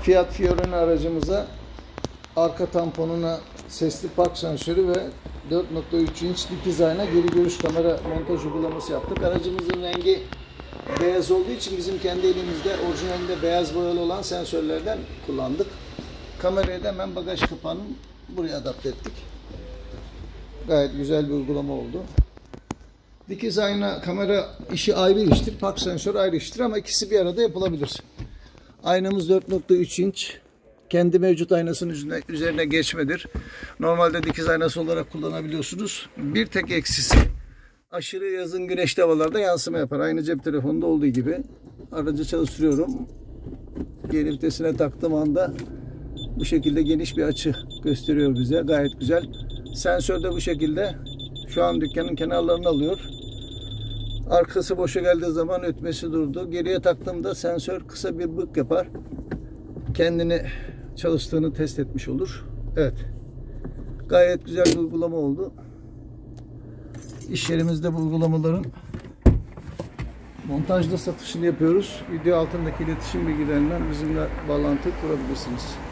Fiat Fiorino aracımıza arka tamponuna sesli park sensörü ve 4.3 inç dikiz ayna geri görüş kamera montaj uygulaması yaptık. Aracımızın rengi beyaz olduğu için bizim kendi elimizde orijinalinde beyaz boyalı olan sensörlerden kullandık. Kamerayı da hemen bagaj kapağının buraya adapte ettik. Gayet güzel bir uygulama oldu. Dikiz ayna kamera işi ayrı iştir, park sensörü ayrı iştir ama ikisi bir arada yapılabilir. Aynamız 4.3 inç. Kendi mevcut aynasının üzerine geçmedir. Normalde dikiz aynası olarak kullanabiliyorsunuz. Bir tek eksisi aşırı yazın güneşli havalarda yansıma yapar. Aynı cep telefonunda olduğu gibi. Aracı çalıştırıyorum. Geri vitesine taktığım anda bu şekilde geniş bir açı gösteriyor bize. Gayet güzel. Sensör de bu şekilde şu an dükkanın kenarlarını alıyor. Arkası boşa geldiği zaman ötmesi durdu. Geriye taktığımda sensör kısa bir bık yapar. Kendini çalıştığını test etmiş olur. Evet. Gayet güzel bir uygulama oldu. İş yerimizde bu uygulamaların montajda satışını yapıyoruz. Video altındaki iletişim bilgilerinden bizimle bağlantı kurabilirsiniz.